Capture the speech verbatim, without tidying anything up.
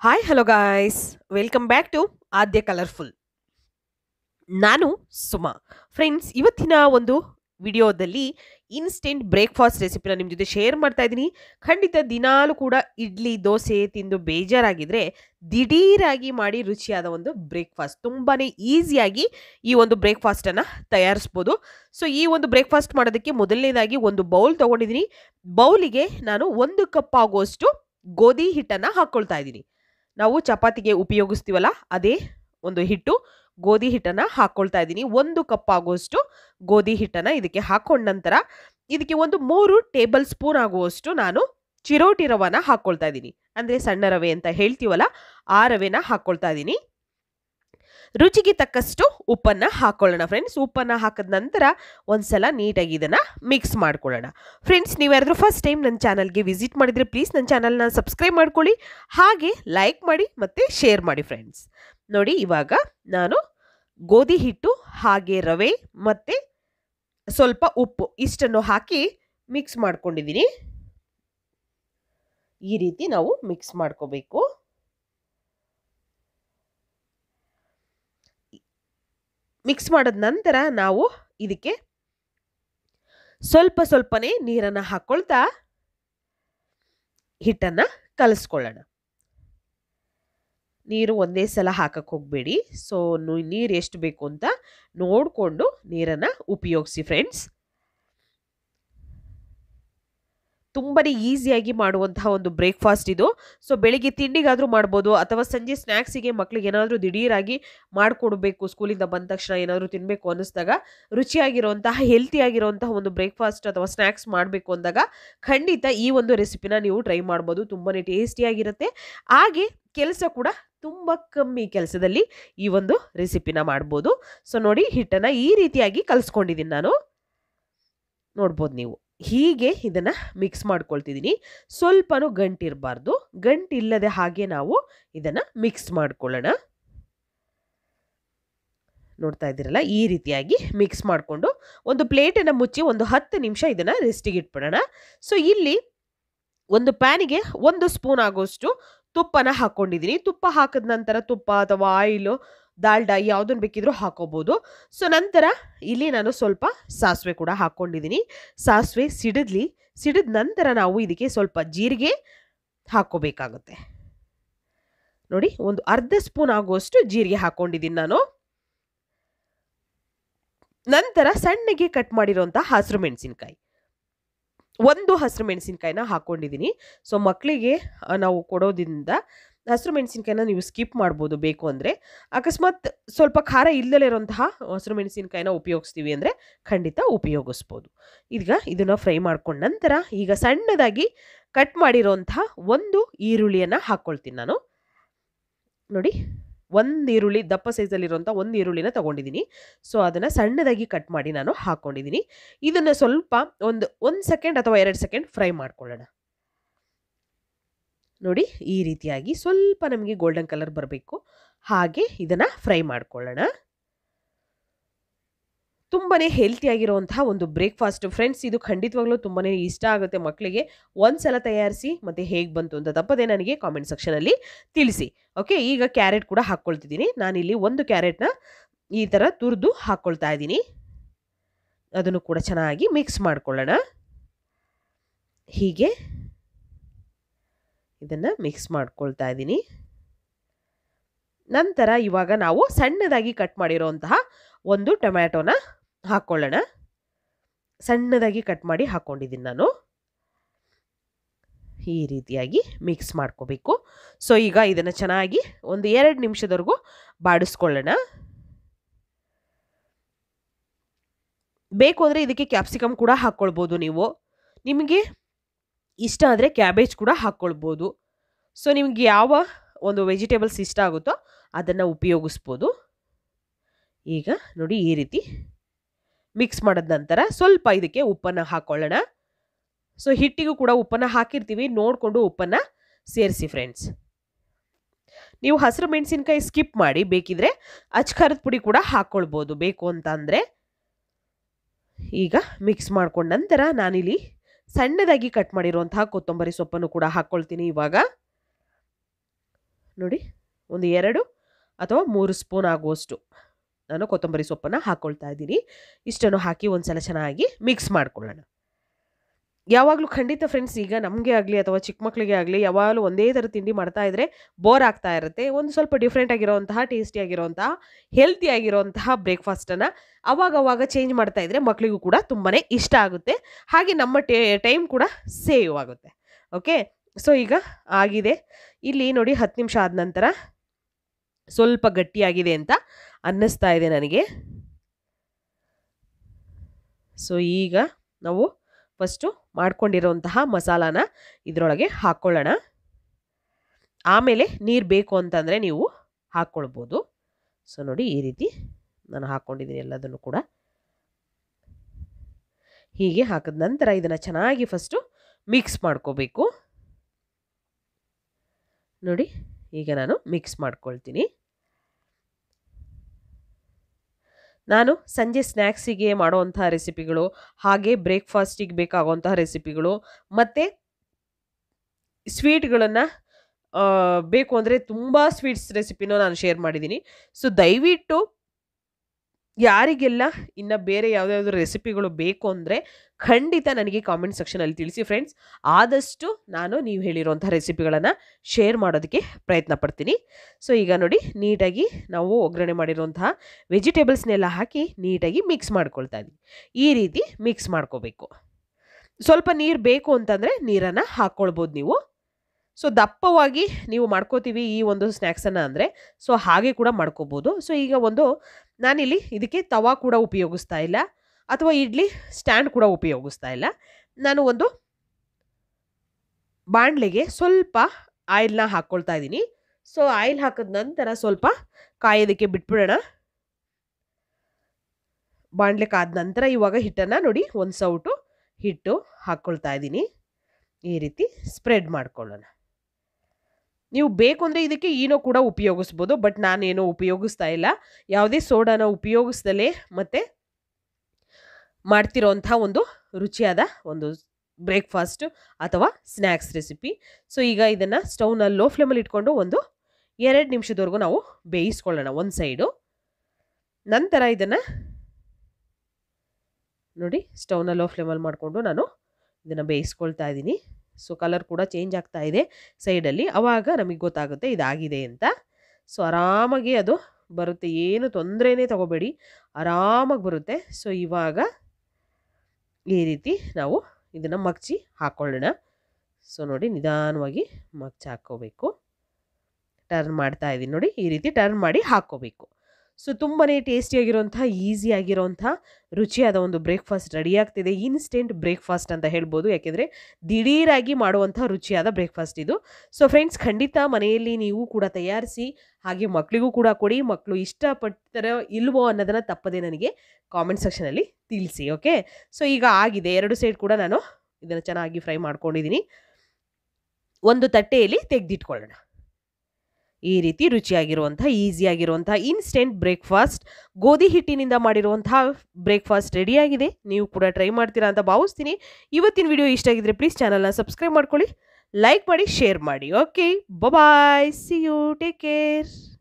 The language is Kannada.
Hi hello guys, welcome back to Aadya colourful. ನಾನು ಸುಮಾ. ಫ್ರೆಂಡ್ಸ್, ಇವತ್ತಿನ ಒಂದು ವಿಡಿಯೋದಲ್ಲಿ ಇನ್ಸ್ಟೆಂಟ್ ಬ್ರೇಕ್ಫಾಸ್ಟ್ ರೆಸಿಪಿನ ನಿಮ್ಮ ಜೊತೆ ಶೇರ್ ಮಾಡ್ತಾ ಇದ್ದೀನಿ. ಖಂಡಿತ ದಿನಾಲು ಕೂಡ ಇಡ್ಲಿ ದೋಸೆ ತಿಂದು ಬೇಜಾರಾಗಿದ್ರೆ ದಿಢೀರಾಗಿ ಮಾಡಿ ರುಚಿಯಾದ ಒಂದು ಬ್ರೇಕ್ಫಾಸ್ಟ್, ತುಂಬಾ ಈಸಿಯಾಗಿ ಈ ಒಂದು ಬ್ರೇಕ್ಫಾಸ್ಟನ್ನು ತಯಾರಿಸ್ಬೋದು. ಸೊ ಈ ಒಂದು ಬ್ರೇಕ್ಫಾಸ್ಟ್ ಮಾಡೋದಕ್ಕೆ ಮೊದಲನೇದಾಗಿ ಒಂದು ಬೌಲ್ ತೊಗೊಂಡಿದ್ದೀನಿ. ಬೌಲಿಗೆ ನಾನು ಒಂದು ಕಪ್ ಆಗುವಷ್ಟು ಗೋಧಿ ಹಿಟ್ಟನ್ನು ಹಾಕ್ಕೊಳ್ತಾ ಇದ್ದೀನಿ. ನಾವು ಚಪಾತಿಗೆ ಉಪಯೋಗಿಸ್ತೀವಲ್ಲ ಅದೇ ಒಂದು ಹಿಟ್ಟು, ಗೋಧಿ ಹಿಟ್ಟನ್ನು ಹಾಕ್ಕೊಳ್ತಾ ಇದ್ದೀನಿ. ಒಂದು ಕಪ್ ಆಗುವಷ್ಟು ಗೋಧಿ ಹಿಟ್ಟನ್ನು ಇದಕ್ಕೆ ಹಾಕೊಂಡ ನಂತರ ಇದಕ್ಕೆ ಒಂದು ಮೂರು ಟೇಬಲ್ ಸ್ಪೂನ್ ಆಗುವಷ್ಟು ನಾನು ಚಿರೋಟಿ ರವೆನ ಹಾಕ್ಕೊಳ್ತಾ ಇದ್ದೀನಿ. ಅಂದರೆ ಸಣ್ಣ ರವೆ ಅಂತ ಹೇಳ್ತೀವಲ್ಲ ಆ ರವೆನ ಹಾಕ್ಕೊಳ್ತಾ ಇದ್ದೀನಿ. ರುಚಿಗೆ ತಕ್ಕಷ್ಟು ಉಪ್ಪನ್ನು ಹಾಕ್ಕೊಳ್ಳೋಣ ಫ್ರೆಂಡ್ಸ್. ಉಪ್ಪನ್ನು ಹಾಕಿದ ನಂತರ ಒಂದ್ಸಲ ನೀಟಾಗಿ ಇದನ್ನು ಮಿಕ್ಸ್ ಮಾಡ್ಕೊಳ್ಳೋಣ. ಫ್ರೆಂಡ್ಸ್, ನೀವ್ಯಾರಾದ್ರೂ ಫಸ್ಟ್ ಟೈಮ್ ನನ್ನ ಚಾನಲ್ಗೆ ವಿಸಿಟ್ ಮಾಡಿದರೆ ಪ್ಲೀಸ್ ನನ್ನ ಚಾನಲ್ನ ಸಬ್ಸ್ಕ್ರೈಬ್ ಮಾಡ್ಕೊಳ್ಳಿ, ಹಾಗೆ ಲೈಕ್ ಮಾಡಿ ಮತ್ತು ಶೇರ್ ಮಾಡಿ ಫ್ರೆಂಡ್ಸ್. ನೋಡಿ, ಇವಾಗ ನಾನು ಗೋಧಿ ಹಿಟ್ಟು ಹಾಗೆ ರವೆ ಮತ್ತು ಸ್ವಲ್ಪ ಉಪ್ಪು ಇಷ್ಟನ್ನು ಹಾಕಿ ಮಿಕ್ಸ್ ಮಾಡ್ಕೊಂಡಿದ್ದೀನಿ. ಈ ರೀತಿ ನಾವು ಮಿಕ್ಸ್ ಮಾಡ್ಕೋಬೇಕು. ಮಿಕ್ಸ್ ಮಾಡಿದ ನಂತರ ನಾವು ಇದಕ್ಕೆ ಸ್ವಲ್ಪ ಸ್ವಲ್ಪನೇ ನೀರನ್ನು ಹಾಕ್ಕೊಳ್ತಾ ಹಿಟ್ಟನ್ನು ಕಲಿಸ್ಕೊಳ್ಳೋಣ. ನೀರು ಒಂದೇ ಸಲ ಹಾಕಕ್ಕೆ ಹೋಗಬೇಡಿ. ಸೊ ನೀರು ಎಷ್ಟು ಬೇಕು ಅಂತ ನೋಡಿಕೊಂಡು ನೀರನ್ನು ಉಪಯೋಗಿಸಿ ಫ್ರೆಂಡ್ಸ್. ತುಂಬಾ ಈಸಿಯಾಗಿ ಮಾಡುವಂತಹ ಒಂದು ಬ್ರೇಕ್ಫಾಸ್ಟ್ ಇದು. ಸೊ ಬೆಳಿಗ್ಗೆ ತಿಂಡಿಗಾದರೂ ಮಾಡ್ಬೋದು, ಅಥವಾ ಸಂಜೆ ಸ್ನ್ಯಾಕ್ಸಿಗೆ ಮಕ್ಳಿಗೆ ಏನಾದರೂ ದಿಢೀರಾಗಿ ಮಾಡಿಕೊಡ್ಬೇಕು, ಸ್ಕೂಲಿಂದ ಬಂದ ತಕ್ಷಣ ಏನಾದರೂ ತಿನ್ನಬೇಕು ಅನ್ನಿಸ್ದಾಗ ರುಚಿಯಾಗಿರುವಂತಹ ಹೆಲ್ತಿಯಾಗಿರುವಂತಹ ಒಂದು ಬ್ರೇಕ್ಫಾಸ್ಟ್ ಅಥವಾ ಸ್ನ್ಯಾಕ್ಸ್ ಮಾಡಬೇಕು ಅಂದಾಗ ಖಂಡಿತ ಈ ಒಂದು ರೆಸಿಪಿನ ನೀವು ಟ್ರೈ ಮಾಡ್ಬೋದು. ತುಂಬಾ ಟೇಸ್ಟಿಯಾಗಿರುತ್ತೆ, ಹಾಗೆ ಕೆಲಸ ಕೂಡ ತುಂಬ ಕಮ್ಮಿ ಕೆಲಸದಲ್ಲಿ ಈ ಒಂದು ರೆಸಿಪಿನ ಮಾಡ್ಬೋದು. ಸೊ ನೋಡಿ, ಹಿಟ್ಟನ್ನು ಈ ರೀತಿಯಾಗಿ ಕಲಿಸ್ಕೊಂಡಿದ್ದೀನಿ ನಾನು, ನೋಡ್ಬೋದು ನೀವು. ಹೀಗೆ ಇದನ್ನು ಮಿಕ್ಸ್ ಮಾಡ್ಕೊಳ್ತಿದ್ದೀನಿ. ಸ್ವಲ್ಪನೂ ಗಂಟಿರಬಾರ್ದು, ಗಂಟಿಲ್ಲದೆ ಹಾಗೆ ನಾವು ಇದನ್ನು ಮಿಕ್ಸ್ ಮಾಡ್ಕೊಳ್ಳೋಣ. ನೋಡ್ತಾ ಇದ್ದೀರಲ್ಲ, ಈ ರೀತಿಯಾಗಿ ಮಿಕ್ಸ್ ಮಾಡಿಕೊಂಡು ಒಂದು ಪ್ಲೇಟನ್ನು ಮುಚ್ಚಿ ಒಂದು ಹತ್ತು ನಿಮಿಷ ಇದನ್ನು ರೆಸ್ಟಿಗೆ ಇಟ್ಬಿಡೋಣ. ಸೊ ಇಲ್ಲಿ ಒಂದು ಪ್ಯಾನಿಗೆ ಒಂದು ಸ್ಪೂನ್ ಆಗೋಷ್ಟು ತುಪ್ಪನ ಹಾಕ್ಕೊಂಡಿದ್ದೀನಿ. ತುಪ್ಪ ಹಾಕಿದ ನಂತರ ತುಪ್ಪ ಅಥವಾ ಆಯಿಲು, ದಾಲ್ಡಾ ಯಾವುದನ್ನು ಬೇಕಿದ್ರೂ ಹಾಕೋಬೋದು. ಸೊ ನಂತರ ಇಲ್ಲಿ ನಾನು ಸ್ವಲ್ಪ ಸಾಸಿವೆ ಕೂಡ ಹಾಕ್ಕೊಂಡಿದ್ದೀನಿ. ಸಾಸಿವೆ ಸಿಡಿದ್ಲಿ, ಸಿಡಿದ ನಂತರ ನಾವು ಇದಕ್ಕೆ ಸ್ವಲ್ಪ ಜೀರಿಗೆ ಹಾಕ್ಕೋಬೇಕಾಗುತ್ತೆ. ನೋಡಿ, ಒಂದು ಅರ್ಧ ಸ್ಪೂನ್ ಆಗುವಷ್ಟು ಜೀರಿಗೆ ಹಾಕ್ಕೊಂಡಿದ್ದೀನಿ ನಾನು. ನಂತರ ಸಣ್ಣಗೆ ಕಟ್ ಮಾಡಿರೋಂಥ ಹಸಿರು ಮೆಣಸಿನ್ಕಾಯಿ, ಒಂದು ಹಸಿರು ಮೆಣಸಿನ್ಕಾಯಿನ ಹಾಕ್ಕೊಂಡಿದ್ದೀನಿ. ಸೊ ಮಕ್ಕಳಿಗೆ ನಾವು ಕೊಡೋದ್ರಿಂದ ಹಸಿರು ಮೆಣಸಿನ್ಕಾಯಿನ ನೀವು ಸ್ಕಿಪ್ ಮಾಡ್ಬೋದು. ಬೇಕು ಅಂದರೆ ಅಕಸ್ಮಾತ್ ಸ್ವಲ್ಪ ಖಾರ ಇಲ್ಲದೇ ಇರೋಂತಹ ಹಸಿರು ಮೆಣಸಿನ್ಕಾಯಿನ ಉಪಯೋಗಿಸ್ತೀವಿ ಅಂದರೆ ಖಂಡಿತ ಉಪಯೋಗಿಸ್ಬೋದು. ಈಗ ಇದನ್ನು ಫ್ರೈ ಮಾಡ್ಕೊಂಡ ನಂತರ ಈಗ ಸಣ್ಣದಾಗಿ ಕಟ್ ಮಾಡಿರೋಂತಹ ಒಂದು ಈರುಳ್ಳಿಯನ್ನು ಹಾಕ್ಕೊಳ್ತೀನಿ ನಾನು. ನೋಡಿ, ಒಂದು ಈರುಳ್ಳಿ, ದಪ್ಪ ಸೈಜಲ್ಲಿರುವಂಥ ಒಂದು ಈರುಳ್ಳಿನ ತೊಗೊಂಡಿದ್ದೀನಿ. ಸೊ ಅದನ್ನು ಸಣ್ಣದಾಗಿ ಕಟ್ ಮಾಡಿ ನಾನು ಹಾಕ್ಕೊಂಡಿದ್ದೀನಿ. ಇದನ್ನು ಸ್ವಲ್ಪ ಒಂದು ಒಂದು ಸೆಕೆಂಡ್ ಅಥವಾ ಎರಡು ಸೆಕೆಂಡ್ ಫ್ರೈ ಮಾಡ್ಕೊಳ್ಳೋಣ. ನೋಡಿ, ಈ ರೀತಿಯಾಗಿ ಸ್ವಲ್ಪ ನಮಗೆ ಗೋಲ್ಡನ್ ಕಲರ್ ಬರಬೇಕು, ಹಾಗೆ ಇದನ್ನು ಫ್ರೈ ಮಾಡ್ಕೊಳ್ಳೋಣ. ತುಂಬಾ ಹೆಲ್ತಿಯಾಗಿರುವಂತಹ ಒಂದು ಬ್ರೇಕ್ಫಾಸ್ಟ್ ಫ್ರೆಂಡ್ಸ್. ಇದು ಖಂಡಿತವಾಗ್ಲೂ ತುಂಬಾ ಇಷ್ಟ ಆಗುತ್ತೆ ಮಕ್ಕಳಿಗೆ. ಒಂದು ಸಲ ತಯಾರಿಸಿ ಮತ್ತು ಹೇಗೆ ಬಂತು ಅಂತ ತಪ್ಪದೆ ನನಗೆ ಕಾಮೆಂಟ್ ಸೆಕ್ಷನಲ್ಲಿ ತಿಳಿಸಿ. ಓಕೆ, ಈಗ ಕ್ಯಾರೆಟ್ ಕೂಡ ಹಾಕ್ಕೊಳ್ತಿದ್ದೀನಿ. ನಾನಿಲ್ಲಿ ಒಂದು ಕ್ಯಾರೆಟ್ನ ಈ ಥರ ತುರಿದು ಹಾಕ್ಕೊಳ್ತಾ ಇದ್ದೀನಿ. ಅದನ್ನು ಕೂಡ ಚೆನ್ನಾಗಿ ಮಿಕ್ಸ್ ಮಾಡ್ಕೊಳ್ಳೋಣ. ಹೀಗೆ ಇದನ್ನು ಮಿಕ್ಸ್ ಮಾಡ್ಕೊಳ್ತಾ ಇದ್ದೀನಿ. ನಂತರ ಇವಾಗ ನಾವು ಸಣ್ಣದಾಗಿ ಕಟ್ ಮಾಡಿರೋಂತಹ ಒಂದು ಟೊಮ್ಯಾಟೋನ ಹಾಕ್ಕೊಳ್ಳೋಣ. ಸಣ್ಣದಾಗಿ ಕಟ್ ಮಾಡಿ ಹಾಕ್ಕೊಂಡಿದ್ದೀನಿ ನಾನು. ಈ ರೀತಿಯಾಗಿ ಮಿಕ್ಸ್ ಮಾಡ್ಕೋಬೇಕು. ಸೊ ಈಗ ಇದನ್ನು ಚೆನ್ನಾಗಿ ಒಂದು ಎರಡು ನಿಮಿಷದವರೆಗೂ ಬಾಡಿಸ್ಕೊಳ್ಳೋಣ. ಬೇಕು ಅಂದರೆ ಇದಕ್ಕೆ ಕ್ಯಾಪ್ಸಿಕಮ್ ಕೂಡ ಹಾಕ್ಕೊಳ್ಬೋದು ನೀವು. ನಿಮಗೆ ಇಷ್ಟ ಆದರೆ ಕ್ಯಾಬೇಜ್ ಕೂಡ ಹಾಕ್ಕೊಳ್ಬೋದು. ಸೊ ನಿಮಗೆ ಯಾವ ಒಂದು ವೆಜಿಟೇಬಲ್ಸ್ ಇಷ್ಟ ಆಗುತ್ತೋ ಅದನ್ನು ಉಪಯೋಗಿಸ್ಬೋದು. ಈಗ ನೋಡಿ, ಈ ರೀತಿ ಮಿಕ್ಸ್ ಮಾಡಿದ ನಂತರ ಸ್ವಲ್ಪ ಇದಕ್ಕೆ ಉಪ್ಪನ್ನು ಹಾಕ್ಕೊಳ್ಳೋಣ. ಸೊ ಹಿಟ್ಟಿಗೂ ಕೂಡ ಉಪ್ಪನ್ನು ಹಾಕಿರ್ತೀವಿ, ನೋಡಿಕೊಂಡು ಉಪ್ಪನ್ನು ಸೇರಿಸಿ ಫ್ರೆಂಡ್ಸ್. ನೀವು ಹಸಿರು ಮೆಣಸಿನ್ಕಾಯಿ ಸ್ಕಿಪ್ ಮಾಡಿ, ಬೇಕಿದ್ರೆ ಅಚ್ಕಾರದ ಪುಡಿ ಕೂಡ ಹಾಕ್ಕೊಳ್ಬೋದು ಬೇಕು ಅಂತ ಅಂದರೆ. ಈಗ ಮಿಕ್ಸ್ ಮಾಡ್ಕೊಂಡ ನಂತರ ನಾನಿಲ್ಲಿ ಸಣ್ಣದಾಗಿ ಕಟ್ ಮಾಡಿರುವಂತಹ ಕೊತ್ತಂಬರಿ ಸೊಪ್ಪನ್ನು ಕೂಡ ಹಾಕ್ಕೊಳ್ತೀನಿ. ಇವಾಗ ನೋಡಿ ಒಂದು ಎರಡು ಅಥವಾ ಮೂರು ಸ್ಪೂನ್ ಆಗುವಷ್ಟು ನಾನು ಕೊತ್ತಂಬರಿ ಸೊಪ್ಪನ್ನು ಹಾಕ್ಕೊಳ್ತಾ ಇದ್ದೀನಿ. ಇಷ್ಟನ್ನು ಹಾಕಿ ಒಂದು ಸಲ ಚೆನ್ನಾಗಿ ಮಿಕ್ಸ್ ಮಾಡ್ಕೊಳ್ಳೋಣ. ಯಾವಾಗಲೂ ಖಂಡಿತ ಫ್ರೆಂಡ್ಸ್, ಈಗ ನಮಗೆ ಆಗಲಿ ಅಥವಾ ಚಿಕ್ಕ ಮಕ್ಕಳಿಗೆ ಆಗಲಿ ಯಾವಾಗಲೂ ಒಂದೇ ಥರ ತಿಂಡಿ ಮಾಡ್ತಾ ಇದ್ದರೆ ಬೋರ್ ಆಗ್ತಾ ಇರುತ್ತೆ. ಒಂದು ಸ್ವಲ್ಪ ಡಿಫ್ರೆಂಟ್ ಆಗಿರೋವಂತಹ, ಟೇಸ್ಟಿ ಆಗಿರೋವಂತಹ, ಹೆಲ್ತಿ ಆಗಿರೋವಂತಹ ಬ್ರೇಕ್ಫಾಸ್ಟನ್ನು ಅವಾಗವಾಗ ಚೇಂಜ್ ಮಾಡ್ತಾ ಇದ್ದರೆ ಮಕ್ಕಳಿಗೂ ಕೂಡ ತುಂಬಾ ಇಷ್ಟ ಆಗುತ್ತೆ. ಹಾಗೆ ನಮ್ಮ ಟೇ ಟೈಮ್ ಕೂಡ ಸೇವ್ ಆಗುತ್ತೆ. ಓಕೆ, ಸೊ ಈಗ ಆಗಿದೆ. ಇಲ್ಲಿ ನೋಡಿ ಹತ್ತು ನಿಮಿಷ ಆದ ನಂತರ ಸ್ವಲ್ಪ ಗಟ್ಟಿಯಾಗಿದೆ ಅಂತ ಅನ್ನಿಸ್ತಾ ಇದೆ ನನಗೆ. ಸೊ ಈಗ ನಾವು ಫಸ್ಟು ಮಾಡ್ಕೊಂಡಿರೋಂತಹ ಮಸಾಲಾನ ಇದರೊಳಗೆ ಹಾಕ್ಕೊಳ್ಳೋಣ. ಆಮೇಲೆ ನೀರು ಬೇಕು ಅಂತಂದರೆ ನೀವು ಹಾಕ್ಕೊಳ್ಬೋದು. ಸೊ ನೋಡಿ ಈ ರೀತಿ ನಾನು ಹಾಕ್ಕೊಂಡಿದ್ದೀನಿ ಎಲ್ಲದನ್ನು ಕೂಡ. ಹೀಗೆ ಹಾಕಿದ ನಂತರ ಇದನ್ನು ಚೆನ್ನಾಗಿ ಫಸ್ಟು ಮಿಕ್ಸ್ ಮಾಡ್ಕೋಬೇಕು. ನೋಡಿ ಈಗ ನಾನು ಮಿಕ್ಸ್ ಮಾಡ್ಕೊಳ್ತೀನಿ. ನಾನು ಸಂಜೆ ಸ್ನ್ಯಾಕ್ಸಿಗೆ ಮಾಡೋವಂಥ ರೆಸಿಪಿಗಳು, ಹಾಗೆ ಬ್ರೇಕ್ಫಾಸ್ಟಿಗೆ ಬೇಕಾಗುವಂತಹ ರೆಸಿಪಿಗಳು, ಮತ್ತು ಸ್ವೀಟ್ಗಳನ್ನು ಬೇಕು ಅಂದರೆ ತುಂಬ ಸ್ವೀಟ್ಸ್ ರೆಸಿಪಿನೂ ನಾನು ಶೇರ್ ಮಾಡಿದ್ದೀನಿ. ಸೊ ದಯವಿಟ್ಟು ಯಾರಿಗೆಲ್ಲ ಇನ್ನು ಬೇರೆ ಯಾವುದಾದ್ರು ರೆಸಿಪಿಗಳು ಬೇಕು ಅಂದರೆ ಖಂಡಿತ ನನಗೆ ಕಾಮೆಂಟ್ ಸೆಕ್ಷನಲ್ಲಿ ತಿಳಿಸಿ ಫ್ರೆಂಡ್ಸ್. ಆದಷ್ಟು ನಾನು ನೀವು ಹೇಳಿರುವಂಥ ರೆಸಿಪಿಗಳನ್ನು ಶೇರ್ ಮಾಡೋದಕ್ಕೆ ಪ್ರಯತ್ನ ಪಡ್ತೀನಿ. ಸೊ ಈಗ ನೋಡಿ ನೀಟಾಗಿ ನಾವು ಒಗ್ಗರಣೆ ಮಾಡಿರುವಂತಹ ವೆಜಿಟೇಬಲ್ಸ್ನೆಲ್ಲ ಹಾಕಿ ನೀಟಾಗಿ ಮಿಕ್ಸ್ ಮಾಡ್ಕೊಳ್ತಾ ಇದ್ದೀವಿ. ಈ ರೀತಿ ಮಿಕ್ಸ್ ಮಾಡ್ಕೋಬೇಕು. ಸ್ವಲ್ಪ ನೀರು ಬೇಕು ಅಂತಂದರೆ ನೀರನ್ನು ಹಾಕ್ಕೊಳ್ಬೋದು ನೀವು. ಸೊ ದಪ್ಪವಾಗಿ ನೀವು ಮಾಡ್ಕೋತೀವಿ ಈ ಒಂದು ಸ್ನ್ಯಾಕ್ಸನ್ನು ಅಂದರೆ, ಸೊ ಹಾಗೆ ಕೂಡ ಮಾಡ್ಕೋಬೋದು. ಸೊ ಈಗ ಒಂದು ನಾನಿಲ್ಲಿ ಇದಕ್ಕೆ ತವಾ ಕೂಡ ಉಪಯೋಗಿಸ್ತಾ ಇಲ್ಲ, ಅಥವಾ ಇಡ್ಲಿ ಸ್ಟ್ಯಾಂಡ್ ಕೂಡ ಉಪಯೋಗಿಸ್ತಾ ಇಲ್ಲ. ನಾನು ಒಂದು ಬಾಣಲೆಗೆ ಸ್ವಲ್ಪ ಆಯಿಲ್ನ ಹಾಕ್ಕೊಳ್ತಾ ಇದ್ದೀನಿ. ಸೊ ಆಯಿಲ್ ಹಾಕಿದ ನಂತರ ಸ್ವಲ್ಪ ಕಾಯೋದಕ್ಕೆ ಬಿಟ್ಬಿಡೋಣ. ಬಾಣಲೆ ಕಾದ ನಂತರ ಇವಾಗ ಹಿಟ್ಟನ್ನು ನೋಡಿ ಒಂದು ಸೌಟು ಹಿಟ್ಟು ಹಾಕ್ಕೊಳ್ತಾ ಇದ್ದೀನಿ. ಈ ರೀತಿ ಸ್ಪ್ರೆಡ್ ಮಾಡ್ಕೊಳ್ಳೋಣ. ನೀವು ಬೇಕು ಅಂದರೆ ಇದಕ್ಕೆ ಈನೋ ಕೂಡ ಉಪಯೋಗಿಸ್ಬೋದು, ಬಟ್ ನಾನೇನೋ ಉಪಯೋಗಿಸ್ತಾ ಇಲ್ಲ. ಯಾವುದೇ ಸೋಡಾನ ಉಪಯೋಗಿಸ್ದಲೇ ಮತ್ತು ಮಾಡ್ತಿರೋಂಥ ಒಂದು ರುಚಿಯಾದ ಒಂದು ಬ್ರೇಕ್ಫಾಸ್ಟ್ ಅಥವಾ ಸ್ನ್ಯಾಕ್ಸ್ ರೆಸಿಪಿ. ಸೊ ಈಗ ಇದನ್ನು ಸ್ಟವ್ನ ಲೋ ಫ್ಲೇಮಲ್ಲಿ ಇಟ್ಕೊಂಡು ಒಂದು ಎರಡು ನಿಮಿಷದವರೆಗೂ ನಾವು ಬೇಯಿಸ್ಕೊಳ್ಳೋಣ ಒಂದು ಸೈಡು. ನಂತರ ಇದನ್ನು ನೋಡಿ ಸ್ಟವ್ನ ಲೋ ಫ್ಲೇಮಲ್ಲಿ ಮಾಡಿಕೊಂಡು ನಾನು ಇದನ್ನು ಬೇಯಿಸ್ಕೊಳ್ತಾ ಇದ್ದೀನಿ. ಸೊ ಕಲರ್ ಕೂಡ ಚೇಂಜ್ ಆಗ್ತಾ ಇದೆ ಸೈಡಲ್ಲಿ. ಆವಾಗ ನಮಗೆ ಗೊತ್ತಾಗುತ್ತೆ ಇದಾಗಿದೆ ಅಂತ. ಸೊ ಆರಾಮಾಗಿ ಅದು ಬರುತ್ತೆ, ಏನು ತೊಂದರೆನೇ ತಗೋಬೇಡಿ, ಆರಾಮಾಗಿ ಬರುತ್ತೆ. ಸೊ ಇವಾಗ ಈ ರೀತಿ ನಾವು ಇದನ್ನು ಮಗ್ಚಿ ಹಾಕ್ಕೊಳ್ಳೋಣ. ಸೊ ನೋಡಿ ನಿಧಾನವಾಗಿ ಮಗ್ಚಿ ಹಾಕ್ಕೋಬೇಕು. ಟರ್ನ್ ಮಾಡ್ತಾ ಇದ್ದೀನಿ ನೋಡಿ, ಈ ರೀತಿ ಟರ್ನ್ ಮಾಡಿ ಹಾಕ್ಕೋಬೇಕು. ಸೊ ತುಂಬಾ ಟೇಸ್ಟಿಯಾಗಿರೋಂಥ, ಈಸಿಯಾಗಿರೋಂಥ ರುಚಿಯಾದ ಒಂದು ಬ್ರೇಕ್ಫಾಸ್ಟ್ ರೆಡಿ ಆಗ್ತಿದೆ. ಇನ್ಸ್ಟೆಂಟ್ ಬ್ರೇಕ್ಫಾಸ್ಟ್ ಅಂತ ಹೇಳ್ಬೋದು, ಯಾಕೆಂದರೆ ದಿಢೀರಾಗಿ ಮಾಡುವಂಥ ರುಚಿಯಾದ ಬ್ರೇಕ್ಫಾಸ್ಟ್ ಇದು. ಸೊ ಫ್ರೆಂಡ್ಸ್, ಖಂಡಿತ ಮನೆಯಲ್ಲಿ ನೀವು ಕೂಡ ತಯಾರಿಸಿ, ಹಾಗೆ ಮಕ್ಕಳಿಗೂ ಕೂಡ ಕೊಡಿ. ಮಕ್ಕಳು ಇಷ್ಟಪಡ್ತಾರೋ ಇಲ್ವೋ ಅನ್ನೋದನ್ನು ತಪ್ಪದೆ ನನಗೆ ಕಾಮೆಂಟ್ ಸೆಕ್ಷನಲ್ಲಿ ತಿಳಿಸಿ. ಓಕೆ, ಸೊ ಈಗ ಆಗಿದೆ. ಎರಡು ಸೈಡ್ ಕೂಡ ನಾನು ಇದನ್ನು ಚೆನ್ನಾಗಿ ಫ್ರೈ ಮಾಡ್ಕೊಂಡಿದ್ದೀನಿ. ಒಂದು ತಟ್ಟೆಯಲ್ಲಿ ತೆಗೆದಿಟ್ಕೊಳ್ಳೋಣ. ಈ ರೀತಿ ರುಚಿಯಾಗಿರುವಂಥ, ಈಸಿಯಾಗಿರುವಂಥ ಇನ್ಸ್ಟೆಂಟ್ ಬ್ರೇಕ್ಫಾಸ್ಟ್, ಗೋಧಿ ಹಿಟ್ಟಿನಿಂದ ಮಾಡಿರುವಂಥ ಬ್ರೇಕ್ಫಾಸ್ಟ್ ರೆಡಿಯಾಗಿದೆ. ನೀವು ಕೂಡ ಟ್ರೈ ಮಾಡ್ತೀರಾ ಅಂತ ಭಾವಿಸ್ತೀನಿ. ಇವತ್ತಿನ ವಿಡಿಯೋ ಇಷ್ಟ ಆಗಿದ್ರೆ ಪ್ಲೀಸ್ ಚಾನಲ್ನ ಸಬ್ಸ್ಕ್ರೈಬ್ ಮಾಡ್ಕೊಳ್ಳಿ, ಲೈಕ್ ಮಾಡಿ, ಶೇರ್ ಮಾಡಿ. Okay, bye, see you, take care.